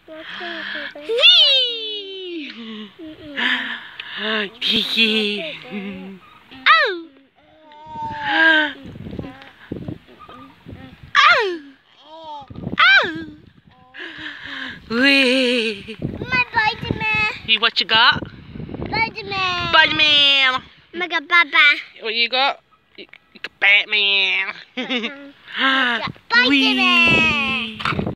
Whee! Kiki. Oh! Oh! Oh! Whee! My Spider-Man. What you got? Spider-Man. Spider-Man. I got Baba. What you got? You got Batman. Spider-Man. Whee!